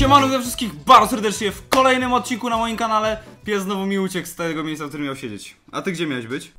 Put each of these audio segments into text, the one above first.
Siemano, witam wszystkich bardzo serdecznie w kolejnym odcinku na moim kanale. Pies znowu mi uciekł z tego miejsca, w którym miał siedzieć. A ty gdzie miałeś być?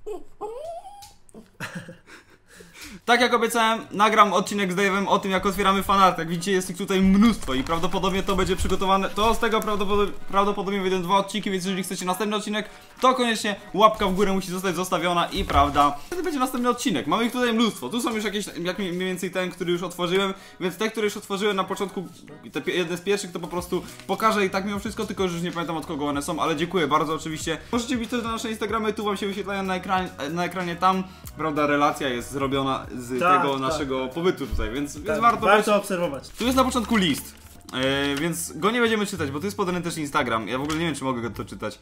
Tak jak obiecałem, nagram odcinek z Dave'em o tym, jak otwieramy fanart. Jak widzicie, jest ich tutaj mnóstwo i prawdopodobnie to będzie przygotowane. To z tego prawdopodobnie wyjdą 2 odcinki, więc jeżeli chcecie następny odcinek, to koniecznie łapka w górę musi zostać zostawiona i prawda, wtedy będzie następny odcinek. Mamy ich tutaj mnóstwo. Tu są już jakieś, jak mniej więcej ten, który już otworzyłem, więc te, które już otworzyłem na początku, jedne z pierwszych, to po prostu pokażę i tak mimo wszystko, tylko że już nie pamiętam, od kogo one są, ale dziękuję bardzo oczywiście. Możecie wbić też na nasze Instagramy, tu wam się wyświetlają na ekranie tam, prawda, relacja jest zrobiona z tego naszego pobytu tutaj, więc warto obserwować. Tu jest na początku list, więc go nie będziemy czytać, bo tu jest podany też Instagram. Ja w ogóle nie wiem, czy mogę go to czytać.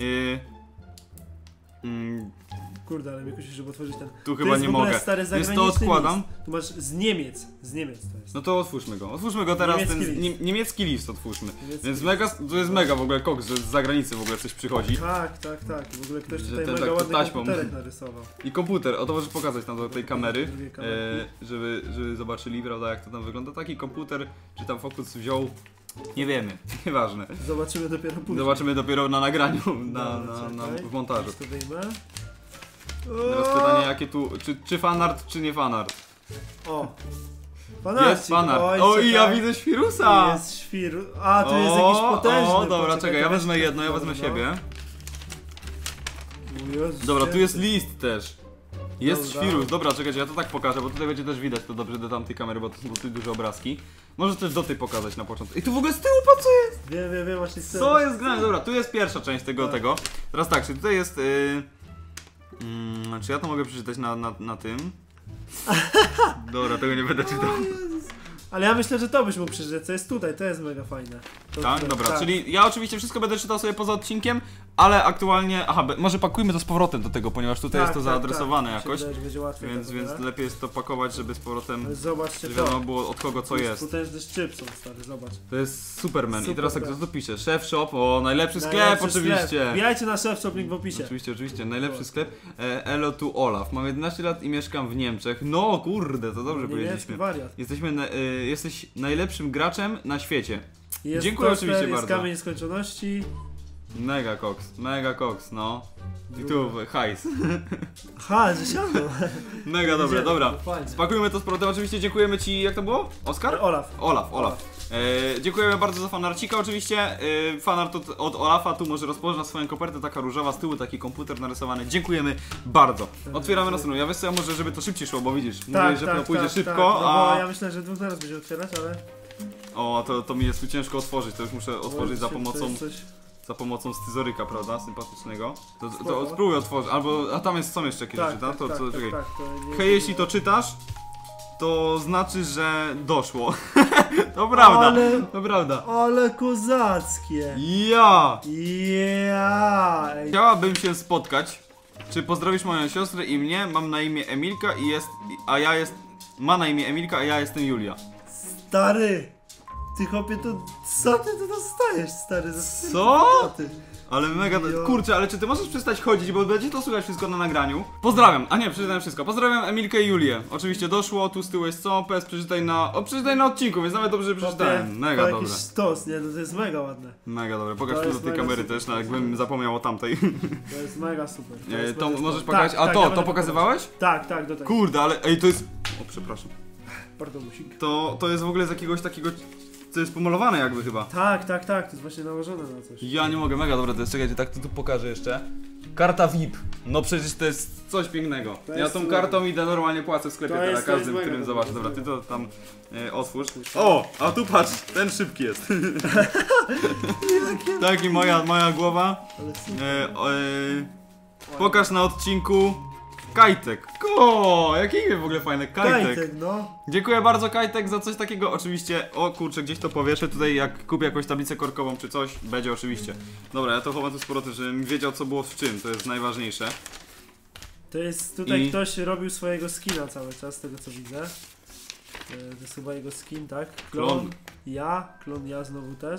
Kurde, ale mnie kusi, żeby otworzyć ten. Tu chyba nie mogę. Więc to odkładam. Tu masz z Niemiec to jest. No to otwórzmy go teraz, niemiecki list otwórzmy. Więc mega, to jest mega w ogóle koks, że z zagranicy w ogóle coś przychodzi. Tak. W ogóle ktoś tutaj mega ładny komputerek narysował. I komputer, o to możesz pokazać tam do tej kamery, żeby zobaczyli, prawda, jak to tam wygląda. Taki komputer, czy tam Focus wziął. Nie wiemy, nieważne. Zobaczymy dopiero później. Zobaczymy dopiero na nagraniu, w montażu. Teraz pytanie, jakie tu, czy fanart, czy nie fanart? O! Fanarcik. Jest fanart. O, i ja widzę świrusa! Jest świrus. A, tu jest jakiś potężny. O, dobra, czekaj, ja wezmę jedno, ja wezmę siebie. Dobra, tu jest list też. Jest świrus, dobra, czekajcie, ja to tak pokażę, bo tutaj będzie też widać to dobrze do tamtej kamery, bo to są dosyć duże obrazki. Może też do tej pokazać na początku. I tu w ogóle z tyłu, po co jest? Wiem, właśnie z tyłu. Co jest grane? Dobra, tu jest pierwsza część tego. Teraz tak, czy tutaj jest... czy ja to mogę przeczytać na tym? Dobra, tego nie będę czytał. Ale ja myślę, że to byś mógł przeczytać, co jest tutaj, to jest mega fajne. Tak, dobra, tak. Czyli ja oczywiście wszystko będę czytał sobie poza odcinkiem, ale aktualnie, może pakujmy to z powrotem do tego, ponieważ tutaj jest to zaadresowane jakoś, więc lepiej jest to pakować, żeby z powrotem, zobaczcie, żeby wiadomo było od kogo co jest. Potężny szczyp są, stary, zobacz. To jest Superman i teraz tak, co tu pisze? Chef Shop, o, najlepszy sklep oczywiście. Wbijajcie na Chef Shop, link w opisie. Oczywiście, najlepszy sklep. Elo tu Olaf, mam 11 lat i mieszkam w Niemczech. No kurde, to dobrze powiedzieliśmy. Jesteś najlepszym graczem na świecie. Dziękuję oczywiście bardzo. Jest kamień nieskończoności. Mega koks, no. I tu hajs. Aha, że siadło. Mega dobre, dobra. Spakujmy to z powrotem. Oczywiście dziękujemy ci, jak to było? Oskar? Olaf. Dziękujemy bardzo za fanarcika oczywiście. Fanart od Olafa, tu może rozpoczyna swoją kopertę, taka różowa, z tyłu taki komputer narysowany. Dziękujemy bardzo. Otwieramy następną. Ja wiesz co, może żeby to szybciej szło, bo widzisz, mówię, że to pójdzie szybko, a... No, ja myślę, że dwóch naraz będzie otwierać, ale... O, to mi jest tu ciężko otworzyć, to już muszę otworzyć za pomocą scyzoryka, prawda, sympatycznego. To spróbuj otworzyć, albo, a tam są jeszcze jakieś rzeczy, tak? Czekaj. Hej, jeśli to czytasz, to znaczy, że doszło. To prawda, Ale kozackie. Ja! Ej. Chciałabym się spotkać. Czy pozdrowisz moją siostrę i mnie? Mam na imię Emilka ma na imię Emilka, a ja jestem Julia. Stary! Ty chłopie, to co ty tu dostajesz, stary? Co? Ale mega... Kurczę, ale czy ty możesz przestać chodzić, bo będzie to słychać wszystko na nagraniu? Pozdrawiam, a nie, przeczytałem wszystko. Pozdrawiam Emilkę i Julię. Oczywiście doszło, tu z tyłu jest co? PS, przeczytaj na odcinku, więc nawet dobrze przeczytałem. Mega dobre. Jakiś sztos, nie? To jest mega ładne. Mega dobre, pokaż tu do tej kamery super, też, jakbym zapomniał o tamtej. To jest mega super. To możesz pokazać, a to pokazywałeś? Tak, do tego. Kurde, ale ej, to jest... O, przepraszam. Pardon, musik. To jest w ogóle z jakiegoś takiego... To jest pomalowane jakby chyba. Tak, to jest właśnie nałożone na coś. Ja nie mogę, mega dobre to jest, czekajcie, tak to tu pokażę jeszcze. Karta VIP, no przecież to jest coś pięknego. Ja tą kartą idę, normalnie płacę w sklepie na każdym, którym zobaczę. Dobra, ty to tam otwórz. O, a tu patrz, ten szybki jest. Taki moja głowa. Pokaż na odcinku. Kajtek. Jakie imię w ogóle fajne. Kajtek, no. Dziękuję bardzo, Kajtek, za coś takiego. Oczywiście, o kurczę, gdzieś to powieszę. Tutaj jak kupię jakąś tablicę korkową czy coś, będzie oczywiście. Dobra, ja to chowam tu z powrotem, żebym wiedział, co było w czym. To jest najważniejsze. To jest, tutaj ktoś robił swojego skina cały czas, z tego co widzę. To jest chyba jego skin, tak? Klon ja znowu też.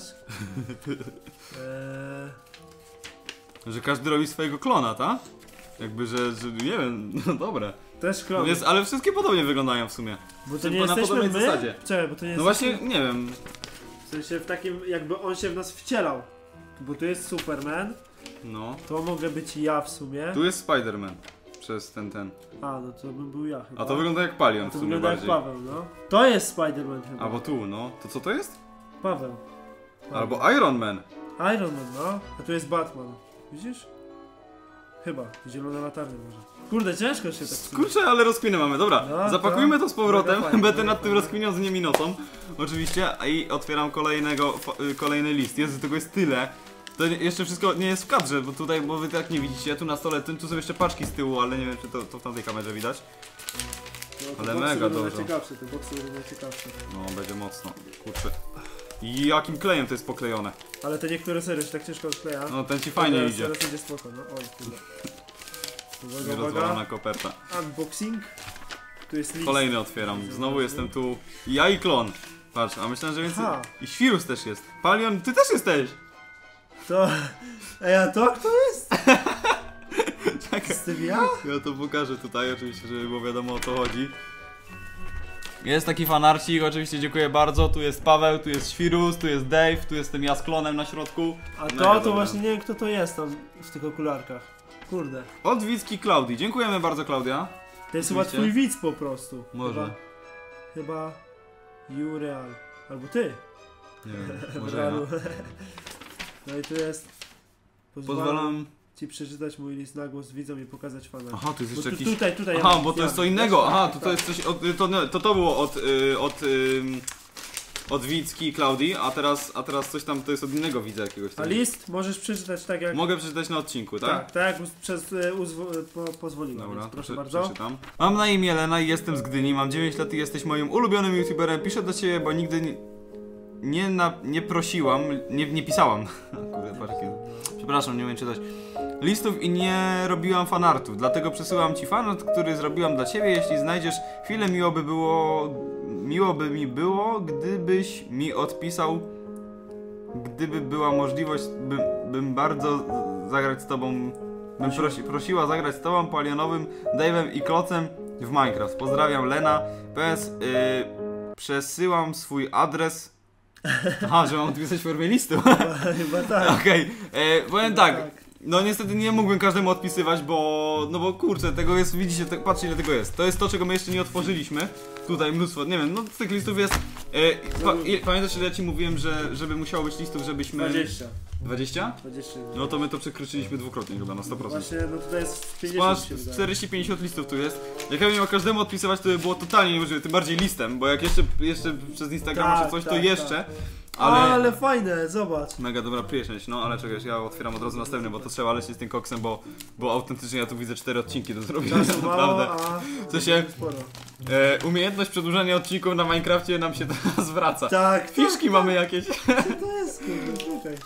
Że każdy robi swojego klona, tak? Jakby, że nie wiem, no dobra. Też klon. No ale wszystkie podobnie wyglądają w sumie. Bo to nie jesteśmy my? zasadzie. Czekaj, bo to nie no właśnie, nie wiem. W sensie w takim, jakby on się w nas wcielał. Bo tu jest Superman, No. to mogę być ja w sumie. Tu jest Spider-Man. Przez ten. A, no to bym był ja chyba. A to wygląda jak Palion w to sumie wygląda jak bardziej. Paweł, no. To jest Spider-Man chyba. Albo tu, no. To co to jest? Paweł. Albo Iron Man. Iron Man, no. A tu jest Batman. Widzisz? Chyba. Zielona latarnia może. Kurde, ciężko się tak... Kurczę, ale rozkminę mamy. Dobra, No, zapakujmy to z powrotem. mega fajnie, Będę mega nad tym fajnie. rozkminiał z dniem i nocą. Oczywiście. I otwieram kolejny list. Jezu, tego jest tyle. To jeszcze wszystko nie jest w kadrze, bo tutaj, bo wy tak nie widzicie. Tu na stole, tu są jeszcze paczki z tyłu, ale nie wiem, czy to w tamtej kamerze widać. No, Ale boksy mega będą dużo. najciekawsze, te boksy będą najciekawsze. No, będzie mocno. Kurczę. I jakim klejem to jest poklejone? Ale te niektóre serio się tak ciężko odkleja. No, ten ci fajnie Teraz- idzie. Teraz będzie spoko, no. Oj, kurde. Uwaga, uwaga. Rozwalona koperta. Unboxing. Tu jest list. Kolejny otwieram. Znowu jestem tu. Ja i klon. Patrz, a myślałem, że więcej. Aha. I Świrus też jest. Palion, ty też jesteś! To... Ej, a to kto jest? Czekaj. Z tym ja? Ja to pokażę tutaj, oczywiście, żeby było wiadomo o co chodzi. Jest taki fanarcik, oczywiście dziękuję bardzo. Tu jest Paweł, tu jest Świrus, tu jest Dave, tu jestem ja z klonem na środku. A Mega to dobra. właśnie nie wiem kto to jest tam w tych okularkach. Kurde. Od Wicki Klaudii. Dziękujemy bardzo, Klaudia. To jest chyba Oczywiście. twój widz po prostu. Może. Chyba Jureal. Albo ty. Nie wiem, może ja. Realu. No i tu jest. Pozwalam. Ci przeczytać mój list na głos widzom i pokazać fanom. Aha, tu jest Bo jeszcze tu, jakiś... tutaj. Aha, ja bo to jest co ja- innego. tak, Aha, tak. to jest coś... To było od Wicki i Klaudii, a teraz coś tam, to jest od innego widza jakiegoś A tam. list możesz przeczytać tak jak... Mogę przeczytać na odcinku, tak? Tak jak pozwoliłem, Dobra, więc proszę to bardzo. przeczytam. Mam na imię Lena i jestem z Gdyni, mam 9 lat i jesteś moim ulubionym youtuberem. Piszę do ciebie, bo nigdy nie prosiłam, nie pisałam. Kurde, patrz, przepraszam, nie umiem czytać. Listów i nie robiłam fanartów, dlatego przesyłam ci fanart, który zrobiłam dla ciebie. Jeśli znajdziesz chwilę, miło by mi było, gdybyś mi odpisał. Gdyby była możliwość, bym bardzo zagrać z tobą. Bym prosiła zagrać z tobą, Palionowym, Dave'em i Klocem w Minecraft. Pozdrawiam, Lena. PS, przesyłam swój adres. Aha, że mam odpisać w formie listu. Chyba tak. Okej, powiem tak. No niestety nie mógłbym każdemu odpisywać, bo kurczę, tego jest, widzicie, patrzcie ile tego jest. To jest to, czego my jeszcze nie otworzyliśmy. Tutaj mnóstwo, nie wiem, no z tych listów jest... pamiętasz, ile ja ci mówiłem, żeby musiało być listów, żebyśmy... 20. 20? 20. No to my to przekroczyliśmy dwukrotnie chyba, na 100%. Właśnie, no tutaj jest 50 Masz się wydaje. 40-50 listów tu jest. Jak ja bym miał każdemu odpisywać, to by było totalnie niemożliwe, tym bardziej listem, bo jak jeszcze przez Instagrama Tak, czy coś, tak, to jeszcze. tak. Ale... fajne, zobacz. Mega dobra przyjemność, no ale czekaj, ja otwieram od razu następny, bo to trzeba lecieć z tym koksem, bo autentycznie ja tu widzę 4 odcinki do zrobienia, Czasu mało, naprawdę. a... W sensie, Sporo. umiejętność przedłużania odcinków na Minecrafcie nam się teraz wraca. Tak. Fiszki mamy jakieś. Co to jest, kurde, czekaj.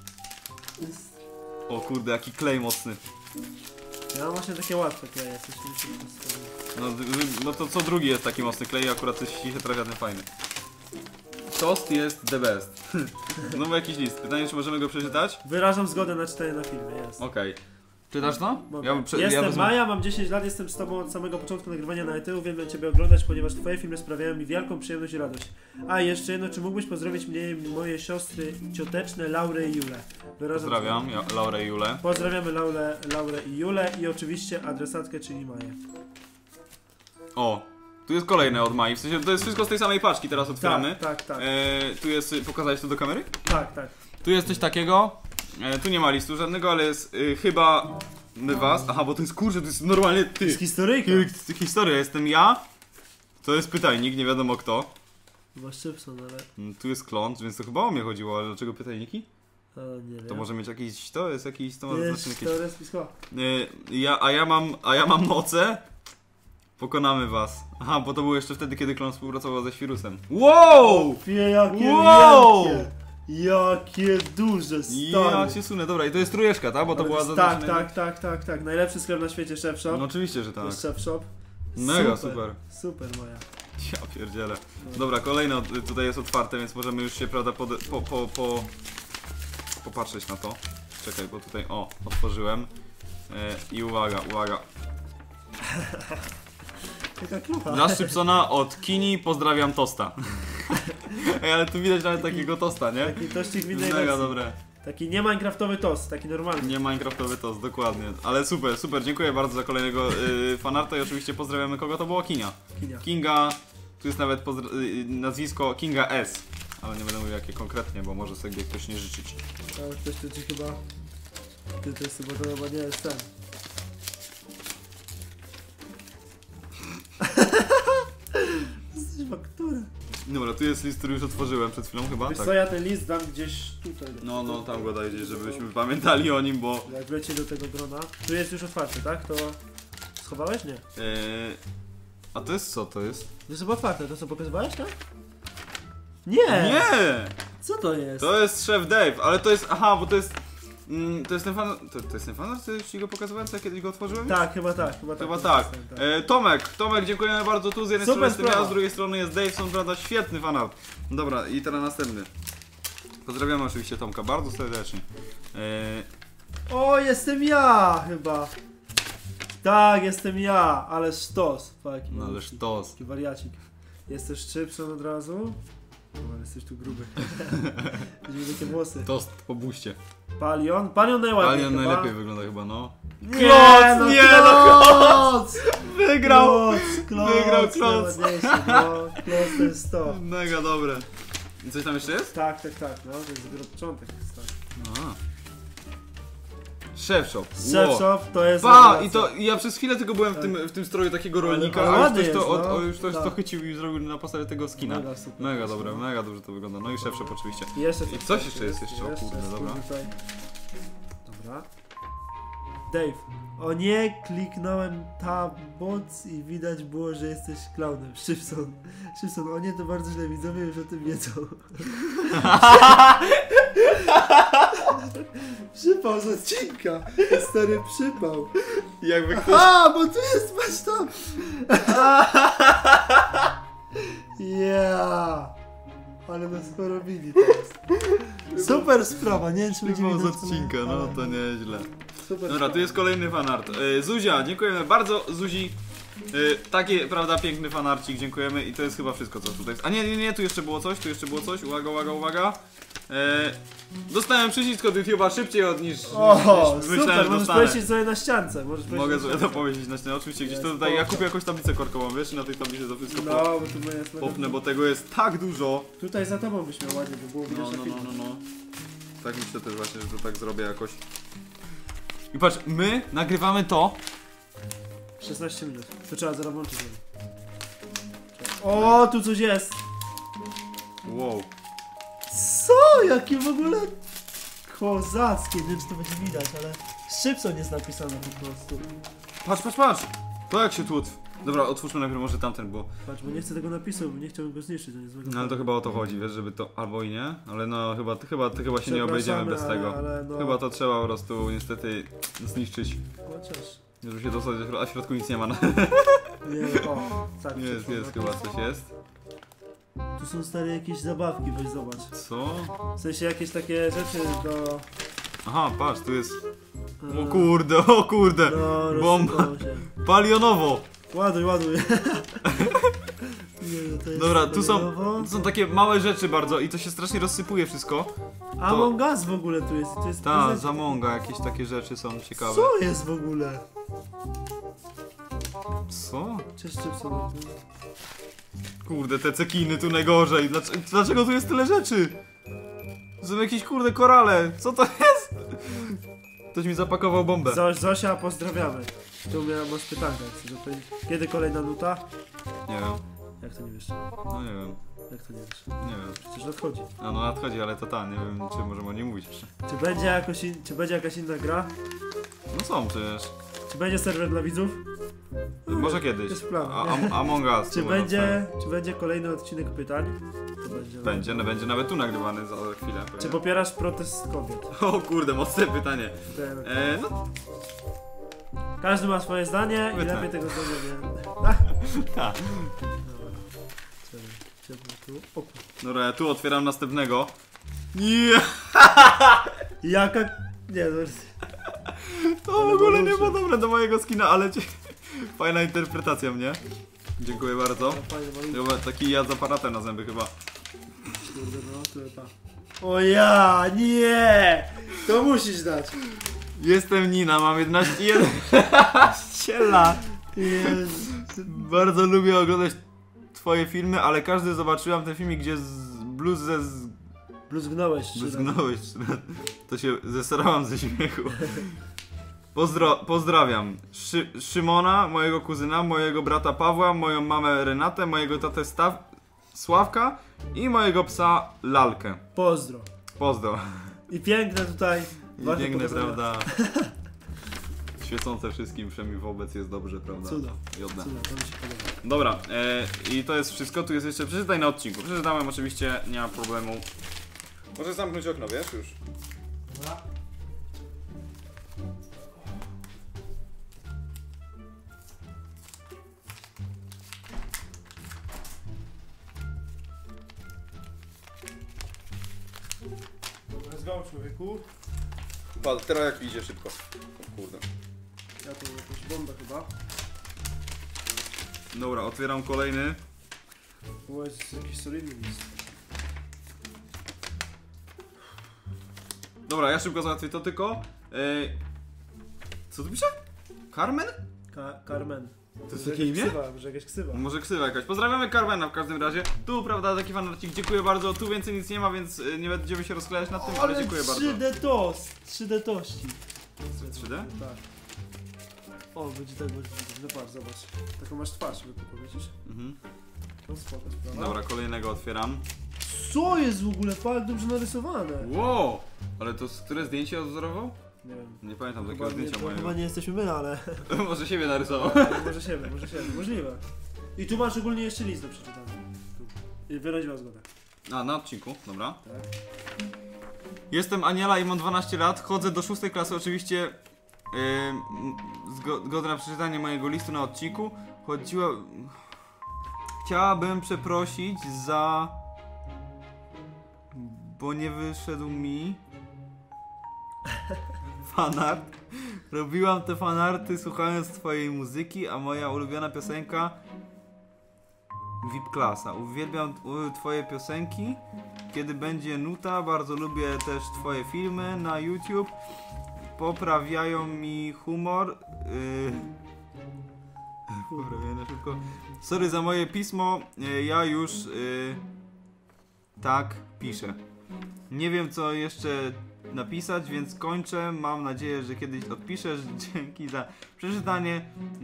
O kurde, jaki klej mocny. Ja mam właśnie takie łatwe kleje, coś mi się postawiło. No to co drugi jest taki mocny klej, akurat coś się trafia ten fajny. Toast jest the best. Znowu jakiś list. Pytanie, czy możemy go przeczytać? Wyrażam zgodę na czytanie na filmie, jest. Okej. Czytasz to? Mogę. Ja Jestem wezmę- Maja, mam 10 lat, jestem z tobą od samego początku nagrywania na YouTube, uwielbiam ciebie oglądać, ponieważ twoje filmy sprawiają mi wielką przyjemność i radość. A jeszcze jedno, czy mógłbyś pozdrowić mnie i moje siostry cioteczne Laurę i Julę? Wyrażam Pozdrawiam, Laurę i Julę. Pozdrawiamy Laurę i Julę i oczywiście adresatkę, czyli Maję. O, tu jest kolejne od Mai, w sensie to jest wszystko z tej samej paczki, teraz otwieramy. Tak. Tu jest, pokazałeś to do kamery? Tak. Tu jest coś takiego, tu nie ma listu żadnego, ale jest chyba my was, aha, bo to jest kurczę, to jest normalnie To ty. jest historyjka. Historia, jestem ja, to jest pytajnik, nie wiadomo kto. Chyba Szybson, ale... Tu jest klon, więc to chyba o mnie chodziło, ale dlaczego pytajniki? nie wiem. To może mieć jakiś, to jest jakiś, to może znaczy jakieś... To jest spiskowa. A ja mam moce. Pokonamy was. Aha, bo to było jeszcze wtedy, kiedy klon współpracował ze Świrusem. Wow! Jakie Wow! wielkie! Jakie duże, stary! Ja cię sunę, dobra, i to jest trójeczka, tak? Bo to Ale była jest- zaznaczona- tak. Najlepszy sklep na świecie, Chef Shop. No oczywiście, że To tak. jest Chef Shop. Mega super. Super, Maja. Ja pierdzielę. Dobra, kolejne tutaj jest otwarte, więc możemy już się, prawda, popatrzeć na to. Czekaj, bo tutaj, o, otworzyłem. I uwaga. Taka klucha. Dla Szybsona od Kini pozdrawiam tosta. Ej, ale tu widać nawet takiego tosta, nie? Taki tościk w innej Mega wersji. dobre. Taki nie minecraftowy tost, taki normalny. Nie minecraftowy tost, dokładnie. Ale super, super, dziękuję bardzo za kolejnego fanarta i oczywiście pozdrawiamy kogo to było? Kinia. Kinga, tu jest nawet nazwisko Kinga S. Ale nie będę mówił jakie konkretnie, bo może sobie ktoś nie życzyć. Ale ktoś tu ci chyba... Ty to jest chyba nie jest ten. Jesteś faktura. Dobra, tu jest list, który już otworzyłem przed chwilą chyba, Wiesz tak. co, ja ten list dam gdzieś tutaj. No, tam go daj gdzieś, żebyśmy pamiętali o nim, bo... Jak wleci do tego grona. Tu jest już otwarty, tak? To... Schowałeś? Nie. A to jest co to jest? To jest chyba otwarte, to co pokazywałeś, tak? Nie! Nie! Co to jest? To jest Szef Dave, ale to jest... Aha, bo to jest... to jest ten fan... To jest ten fan, co ci go pokazywałem, co ja kiedyś go otworzyłem? Tak, chyba tak. Chyba tak. Tomek, dziękujemy bardzo tu, z jednej strony jestem ja, z drugiej strony jest Daveson, prawda, świetny fanart. Dobra, i teraz następny. Pozdrawiamy oczywiście Tomka bardzo serdecznie. O, jestem ja chyba. Tak, jestem ja, ale sztos. Faki, No ale sztos. taki wariacik. Jesteś szybszy od razu? No, ale jesteś tu gruby. Widzimy takie włosy. Tost po buście. Palion najładniej Palion chyba. najlepiej wygląda chyba, no. Kloc! Kloc! Wygrał! Kloc! Wygrał Kloc! Najładniejszy, no. Kloc to jest to. Mega dobre. I coś tam jeszcze jest? Tak, no to jest dopiero początek. Aha. Chef Shop. Chef Shop to jest... I to ja przez chwilę tylko byłem w tym stroju takiego rolnika, a już ktoś to, już ktoś to chycił i zrobił na podstawie tego skina. Mega super. Mega dobre, mega dobrze to wygląda. No i Chef Shop oczywiście. I coś jeszcze jest jeszcze, o kurde, dobra. Dobra. Dave. O nie, kliknąłem tabot i widać było, że jesteś klaunem. Szybson, o nie, to bardzo źle, widzowie już o tym wiedzą. Przypał z odcinka. Stary przypał. Jakby ktoś... A, bo tu jest, patrz tam. Yeah. Ale nas porobili teraz. Super sprawa, nie wiem czy będzie z odcinka, no to nieźle. Super. Dobra, tu jest kolejny fanart. Zuzia, dziękujemy bardzo, Zuzi. Taki, prawda, piękny fanarcik, dziękujemy i to jest chyba wszystko, co tutaj jest. A nie, tu jeszcze było coś, uwaga. Dostałem przycisk od YouTube'a szybciej niż myślałem, super, że możesz dostanę. powiedzieć sobie na ściance. Mogę sobie to powiedzieć na ścianie, oczywiście gdzieś to tutaj, ja kupię jakąś tablicę korkową, wiesz, i na tej tablicy to wszystko No, bo tu jest popnę, bo tego jest tak dużo. Tutaj za tobą byś miał ładnie, by było widać na filmie. No. Tak myślę też właśnie, że to tak zrobię jakoś. I patrz, my nagrywamy to. 16 minut. To trzeba zaraz włączyć. O, tu coś jest! Wow. Co? Jakie w ogóle kozackie, nie wiem czy to będzie widać, ale Szybson jest napisane po prostu. Patrz! To jak się tu Dobra, otwórzmy najpierw może tamten, bo... Patrz, bo nie chcę tego napisu, bo nie chciałbym go zniszczyć, to nie złego. No ale to chyba o to chodzi, wiesz, żeby to... albo i nie, ale no chyba się nie obejdziemy bez tego. Ale no... Chyba to trzeba po prostu niestety zniszczyć. Chociaż... Żeby się dostać, a w środku nic nie ma. No. Nie, o, tak. Jest chyba coś jest. Tu są stare jakieś zabawki, weź zobacz. Co? W sensie jakieś takie rzeczy do... Aha, patrz, tu jest... O kurde! No, Bomba! Palionowo! Ładuj. Nie, no to jest dobra, tu są takie małe rzeczy bardzo i to się strasznie rozsypuje wszystko. Among Us w ogóle tu jest. To jest ta, z Amonga jakieś takie rzeczy są ciekawe. Co jest w ogóle? Co? Cześć, Szybson. Kurde, te cekiny tu najgorzej. Dlaczego tu jest tyle rzeczy? To są jakieś kurde korale. Co to jest? Ktoś mi zapakował bombę. Zosia, pozdrawiamy. Tu masz pytankę, chcesz odpowiedzieć. Kiedy kolejna nuta? Nie wiem. Jak to nie wiesz? No nie wiem. Jak to nie wiesz? Nie wiem. Przecież nadchodzi. A no nadchodzi, ale to nie wiem czy możemy o niej mówić jeszcze. Czy będzie jakaś inna gra? No są przecież. Czy będzie serwer dla widzów? Może kiedyś. Jest plan. Among Us. Czy będzie kolejny odcinek pytań? To będzie nawet tu nagrywany za chwilę. Czy popierasz protest kobiet? O kurde, mocne pytanie. No. Każdy ma swoje zdanie i lepiej tego zdania nie... Tak. Dobra, tu otwieram następnego. Nie. Jaka... Nie, to w ogóle nie było dobre do mojego skina, ale fajna interpretacja mnie. Dziękuję bardzo. Chyba taki ja z aparatem na zęby chyba. Kurde, no, tu pa. O ja, nie! To musisz dać. Jestem Nina, mam 11 lat. Jezu. Bardzo lubię oglądać twoje filmy, ale każdy zobaczyłam ten filmik, gdzie Bluzgnąłeś 3 razy. bluzgnąłeś. To się zesrałam ze śmiechu. Pozdrawiam Szymona, mojego kuzyna, mojego brata Pawła, moją mamę Renatę, mojego tatę Sławka i mojego psa Lalkę. Pozdro. Pozdro. I piękne tutaj. I warte piękne, pokazania. prawda? Świecące wszystkim, przynajmniej wobec jest dobrze, prawda? Cudo. Jodne. Cudo, to mi się podoba. Dobra, i to jest wszystko, tu jest jeszcze, przeczytaj na odcinku. Przeczytałem oczywiście, nie ma problemu. Możesz zamknąć okno, wiesz już? Dobra. Let's go, człowieku. Patrz, teraz jak idzie szybko. O kurde. Ja tu jakąś bombę chyba. Dobra, otwieram kolejny. Bo jest jakiś solidny list. Dobra, ja szybko załatwię to tylko. Co tu pisze? Carmen? Carmen. To jest Może takie jakaś imię? Ksywa, może jakaś ksywa. Może ksywa jakaś. Pozdrawiamy Carmena w każdym razie. Tu, prawda, taki fanarcik. Dziękuję bardzo. Tu więcej nic nie ma, więc nie będziemy się rozklejać nad tym, ale dziękuję bardzo. 3D toast! 3D tości. 3D? Tak. O, będzie tak, będzie widać. No patrz, zobacz. Taką masz twarz, wypuku, widzisz? Mhm. To spoko sprawa. Dobra, kolejnego otwieram. Co jest w ogóle? Fakt dobrze narysowane. Wow! Ale to które zdjęcie odwzorował? Nie wiem. Nie pamiętam takiego Chyba nie, zdjęcia to mojego. chyba nie jesteśmy my, ale... Może siebie narysował. może siebie, możliwe. I tu masz ogólnie jeszcze list do przeczytania. Tu. I wyraziła zgodę. A, na odcinku, dobra. Tak. Jestem Aniela i mam 12 lat. Chodzę do 6 klasy, oczywiście zgoda na przeczytanie mojego listu na odcinku. Chciałabym przeprosić za... Bo nie wyszedł mi... fanart. Robiłam te fanarty słuchając twojej muzyki, a moja ulubiona piosenka VIP Klasa. Uwielbiam twoje piosenki. Kiedy będzie nuta, bardzo lubię też twoje filmy na YouTube. Poprawiają mi humor. Poprawiają na szybko. Sorry za moje pismo, ja już tak piszę. Nie wiem co jeszcze napisać, więc kończę. Mam nadzieję, że kiedyś odpiszesz. Dzięki za przeczytanie.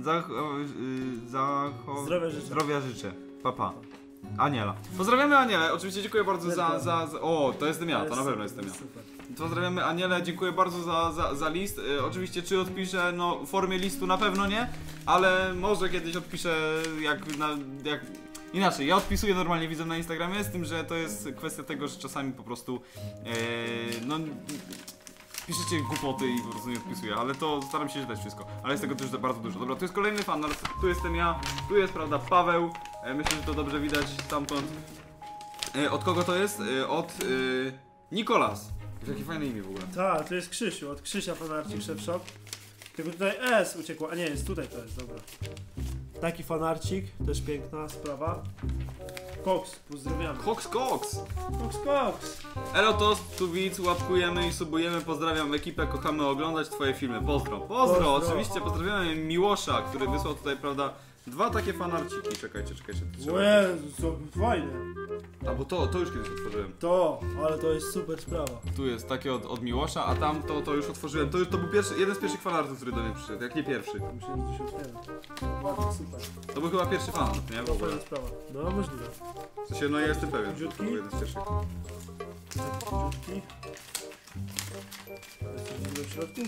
Zdrowia życzę. Zdrowia życzę. Pa. Aniela. Pozdrawiamy Anielę. Oczywiście dziękuję bardzo za... O, to jestem ja, to na pewno jestem ja. Super. Pozdrawiamy Anielę, dziękuję bardzo za list. Oczywiście czy odpiszę, no w formie listu na pewno nie, ale może kiedyś odpiszę jak... Inaczej, ja odpisuję normalnie widzom na Instagramie, z tym, że to jest kwestia tego, że czasami po prostu no piszecie głupoty i po prostu nie odpisuję, ale to staram się czytać wszystko, ale jest tego też bardzo dużo. Dobra, tu jest kolejny fan, tu jestem ja, tu jest prawda Paweł, myślę, że to dobrze widać stamtąd. Od kogo to jest? Od Nikolas. Jakie fajne imię w ogóle. Tak, to jest Krzysiu, od Krzysia fanarcik Chef Shop. Tylko tutaj S uciekło, a nie, jest tutaj to jest, dobra. Taki fanarcik, też piękna sprawa. Cox, pozdrawiamy. Cox. Cox. Elo tost, tu widz, łapkujemy i subujemy, pozdrawiam ekipę, kochamy oglądać twoje filmy. Pozdro, oczywiście pozdrawiamy Miłosza, który wysłał tutaj, prawda, 2 takie fanarciki. Czekajcie, to trzeba... O Jezu, co fajne. A bo to już kiedyś otworzyłem. Ale to jest super sprawa. Tu jest takie od Miłosza, a tam to już otworzyłem. To był jeden z pierwszych fanartów, który do mnie przyszedł, jak nie pierwszy. Myślałem, że się otwiera. Ładnie, super. To był chyba pierwszy fanart, nie? W To ogóle. fajna sprawa. No, możliwe. W sensie, no ja jestem pewien, że to Dziutki? był jeden z pierwszych. Dziutki. Jest coś w środku?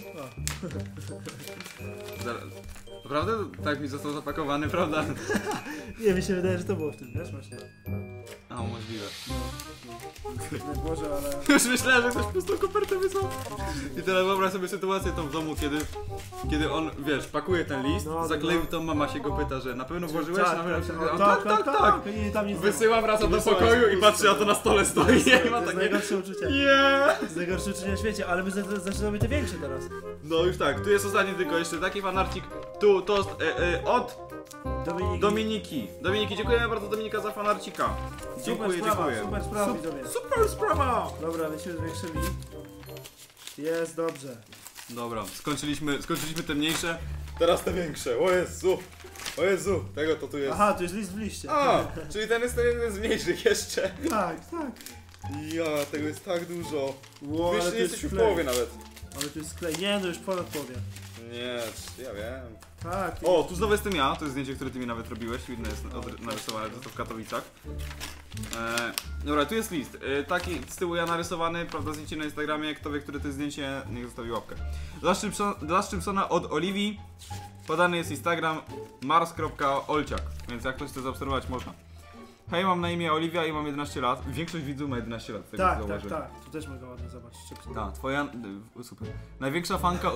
Naprawdę? Tak mi został zapakowany, prawda? Nie, mi się wydaje, że to było w tym, wiesz, właśnie. A, możliwe. Nie Boże, ale... Już myślałem, że ktoś pustą kopertę wysłał. I teraz wyobraź sobie sytuację tą w domu, kiedy on, wiesz, pakuje ten list, zakleił tą, mama się go pyta, że na pewno włożyłeś? Tak. I tam nic Wysyła, wraca do pokoju i patrzy, a to na stole stoi. To Nie ma jest takie... najgorsze uczucie. Yeah! To jest najgorsze uczucie na świecie, ale my zaczynamy te większe teraz. No już tak, tu jest ostatni tylko jeszcze taki fanarcik. Tu tost od Dominiki, dziękujemy bardzo Dominika za fanarcika. Dziękuję. Super sprawa, widzowie. Super sprawa! Dobra, lecimy z większymi. Jest dobrze. Dobra, skończyliśmy te mniejsze. Teraz te większe. O Jezu, tego to tu jest. Aha, tu jest list w liście. A, czyli ten jest jeden z mniejszych jeszcze. Tak. Ja, tego jest tak dużo. Wow, Wiesz, ale nie to jest jesteśmy w klej. połowie nawet. Ale tu jest klej. Nie, no już ponad połowie. Nie, ja wiem. Tak. O, tu znowu jestem ja, to jest zdjęcie, które ty mi nawet robiłeś, inne jest narysowane, to w Katowicach. Dobra, tu jest list, taki z tyłu ja narysowany, prawda, zdjęcie na Instagramie, kto wie, które to jest zdjęcie, niech zostawi łapkę. Dla Szczypsona od Oliwii, podany jest Instagram mars.olciak, więc jak ktoś chce zaobserwować, można. Hej, mam na imię Oliwia i mam 11 lat, większość widzów ma 11 lat, z tego co zauważyłem. Tak, tu też mogę ładnie zobaczyć. Tak, twoja, super, największa fanka...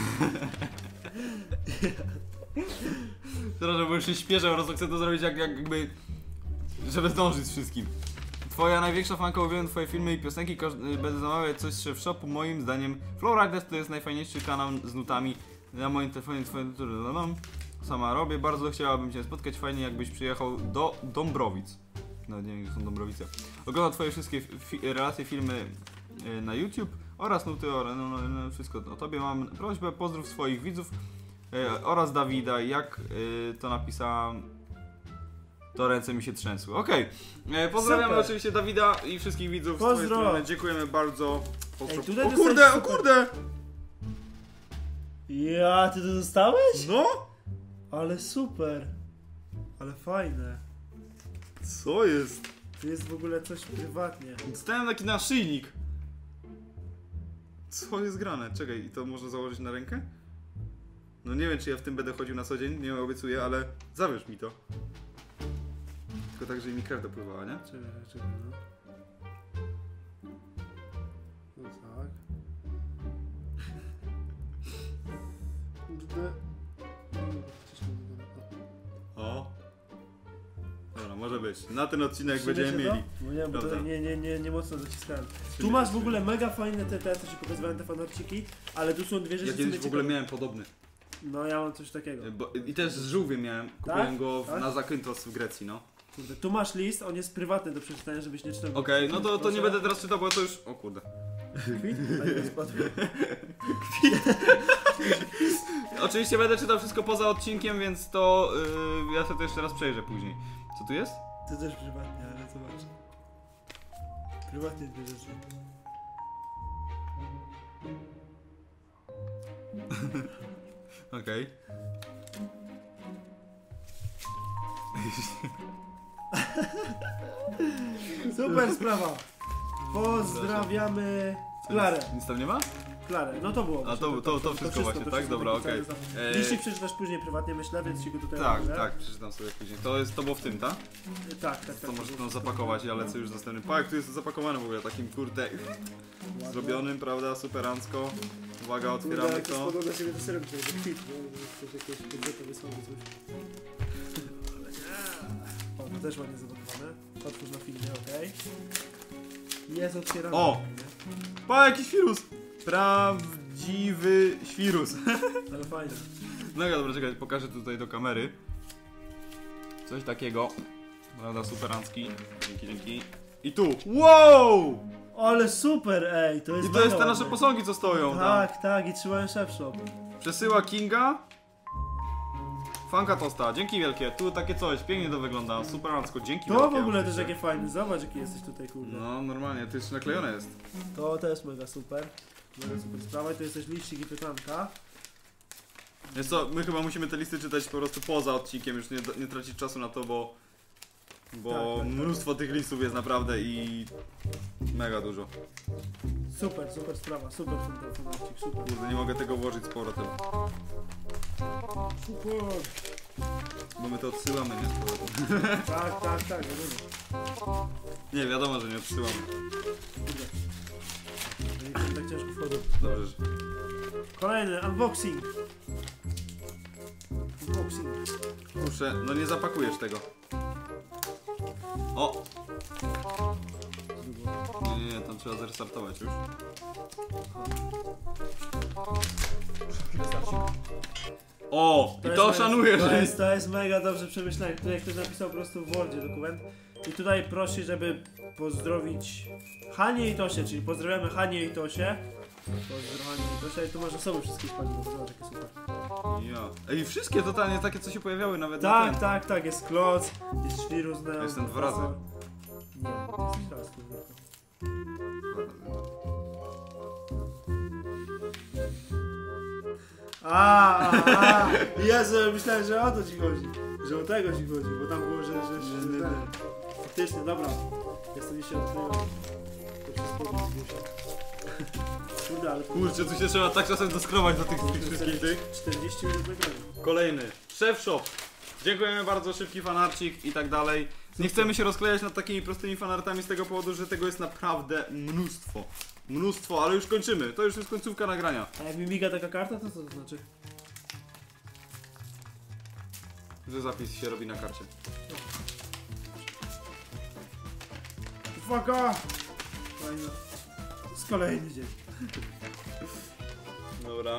Przepraszam, bo już się śpieszę, po prostu chcę to zrobić jakby... żeby zdążyć z wszystkim. Twoja największa fanka, uwielbiam twoje filmy i piosenki, będę zamawiać coś w shopu, moim zdaniem Flowriders to jest najfajniejszy kanał z nutami. Na moim telefonie twoje nuty sama robię, bardzo chciałabym cię spotkać, fajnie jakbyś przyjechał do Dąbrowic. No nie wiem, gdzie są Dąbrowice. Oglądam twoje wszystkie relacje, filmy na YouTube oraz nuty, no, wszystko o tobie. Mam prośbę, pozdrów swoich widzów oraz Dawida, jak to napisałam, to ręce mi się trzęsły. Okej, pozdrawiamy Super. oczywiście Dawida i wszystkich widzów z twojej strony. Dziękujemy bardzo. Ej, tutaj o dostałeś super. kurde! Ja, ty to dostałeś? No? Ale super. Ale fajne. Co jest? Tu jest w ogóle coś prywatnie. Dostałem taki naszyjnik. Co jest grane? Czekaj, i to można założyć na rękę? No nie wiem, czy ja w tym będę chodził na co dzień, nie obiecuję, ale zawierz mi to. Tylko tak, żeby mi krew dopływała, nie? Czekaj, no. No tak. Kurde. O. Dobra, może być. Na ten odcinek Trzymy będziemy się to? mieli. No nie, bo to Prawda. nie mocno dociskałem. Tu Trzymy masz się, w ogóle mega fajne te co ci pokazywałem, te fanarciki, ale tu są dwie rzeczy, Ja co mnie kiedyś w ogóle ciekawią. miałem podobny. No ja mam coś takiego. I też z żółwiem miałem. Kupiłem Tak? go Tak? na Zakynthos w Grecji, no. Kurde, tu masz list, on jest prywatny do przeczytania, żebyś nie czytał. Okej, no to nie będę teraz czytał, bo to już... O kurde. Kwit? A nie, spadł. Oczywiście będę czytał wszystko poza odcinkiem, więc to ja sobie to jeszcze raz przejrzę później. Co tu jest? To też prywatnie, ale zobacz. Prywatnie dwie rzeczy. Okej. Super sprawa! Pozdrawiamy Klarę. Nic tam nie ma? Klarę, no to było. A to wszystko właśnie, tak? Dobra, okej. Liścik przeczytasz później prywatnie, myślę, więc ci go tutaj Tak, omówię. tak, przeczytam sobie później. To było w tym, tak? Tak. To możesz tam zapakować, ja lecę już z następnym. Pak, tu jest zapakowany w ogóle takim kurde zrobionym, prawda, superancko. Uwaga, otwieramy to. Podoba się to serio, to jest kwit, bo ktoś jakieś podrzeto wysłał coś. O, to też ładnie zapakowane. Otwórz na filmie, okej. Jest otwierane. O! Pa, jakiś wirus! Prawdziwy świrus. Ale fajnie. No dobra, czekaj, pokażę tutaj do kamery. Coś takiego. Prawda, superancki. Dzięki. I tu. Wow! Ale super, ej, to jest I to jest te mega nasze ładne. posągi, co stoją tam. Tak, i trzymają szef shop. Przesyła Kinga. Fanka Tosta, dzięki wielkie. Tu takie coś, pięknie to wygląda. Superancko, dzięki To wielkie. w ogóle też oczywiście. jakie fajne, zobacz jaki jesteś tutaj, kurde. No normalnie, to jeszcze naklejone jest. To też mega super. Mega super sprawa i to jest też liścik i pytanka. Wiesz co, my chyba musimy te listy czytać po prostu poza odcinkiem, już nie tracić czasu na to, bo Tak. mnóstwo tych listów jest naprawdę i mega dużo. Super sprawa, super ten telefonacik, super. Kurde, nie mogę tego włożyć z powrotem, Super. bo my to odsyłamy, nie? Z powrotem. Tak, wiadomo. Nie, wiadomo, że nie odsyłamy. Kurde. No i tak ciężko wchodzą. Dobrze, że... Kolejny unboxing. Kurczę, no nie zapakujesz tego. O! Nie, tam trzeba zrestartować już. O, i to szanuję, że... To jest mega dobrze przemyślane. Tutaj ktoś napisał po prostu w Wordzie dokument. I tutaj prosi, żeby pozdrowić Hanię i Tosię, czyli pozdrawiamy Hanię i Tosię. Pozdro Hanię i Tosię, i tu masz osoby wszystkie spadły, zobacz jakie super. Ja. Ej, wszystkie totalnie takie, co się pojawiały nawet Tak, na ten. tak, tak, jest Kloc, jest Świrus, Jestem 2 razy. Nie, to jest raz, kurwa. Jezu, myślałem, że o to ci chodzi. Że o tego ci chodzi, bo tam było, że faktycznie, dobra. Jestem dzisiaj odklejony. To wszystko zgłosił. Kurde, ale... Kurczę, tu się trzeba tak czasem doskrować do tych wszystkich tych. 40 minut nagrania. Kolejny. Chef Shop. Dziękujemy bardzo, szybki fanarcik i tak dalej. Nie chcemy się rozklejać nad takimi prostymi fanartami z tego powodu, że tego jest naprawdę mnóstwo. Mnóstwo, ale już kończymy. To już jest końcówka nagrania. A jak mi miga taka karta, to co to znaczy? Że zapis się robi na karcie. Uwaga! Fajno. To jest kolejny dzień. Dobra.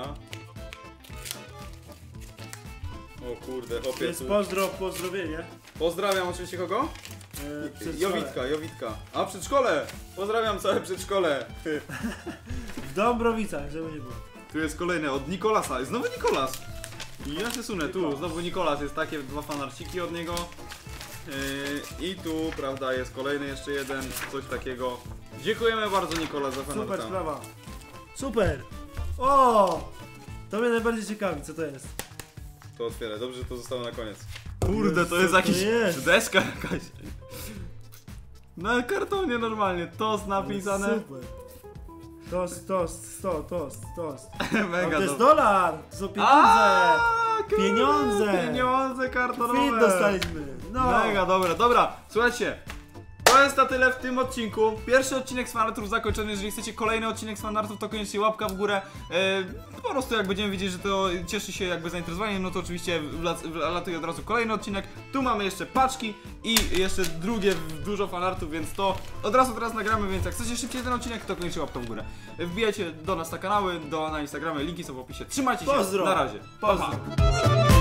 O kurde, To hopie jest tu. pozdrowienie. Pozdrawiam oczywiście kogo? Przedszkole. Jowitka. A przedszkole! Pozdrawiam całe przedszkole. W Dąbrowicach, żeby nie było. Tu jest kolejne od Nikolasa. Znowu Nikolas. I ja się sunę, tu znowu Nikolas, jest takie 2 fanarciki od niego. I tu, prawda, jest kolejny jeszcze jeden, coś takiego. Dziękujemy bardzo Nikolas za fanarta. Super sprawa. Super! O! To mnie najbardziej ciekawi, co to jest. To otwierę, dobrze, że to zostało na koniec. Kurde, to Co jest to jakiś... jest? deska jakaś. Na kartonie normalnie, tost napisane. Super. Tost. Mega To jest dobre. dolar! To są pieniądze! A, kurde, Pieniądze! Pieniądze kartonowe! Fit dostaliśmy! No! Mega dobra, dobra, słuchajcie. To jest na tyle w tym odcinku. Pierwszy odcinek z fanartów zakończony. Jeżeli chcecie kolejny odcinek z fanartów, to koniecznie łapka w górę. Po prostu jak będziemy wiedzieć, że to cieszy się jakby zainteresowaniem, no to oczywiście wlatuje od razu kolejny odcinek. Tu mamy jeszcze paczki i jeszcze drugie dużo fanartów, więc to od razu teraz nagramy, więc jak chcecie szybciej ten odcinek, to koniecznie łapka w górę. Wbijajcie do nas na kanały, na Instagramy, linki są w opisie. Trzymajcie się, Pozdro. na razie. Pa, pa. Pozdro.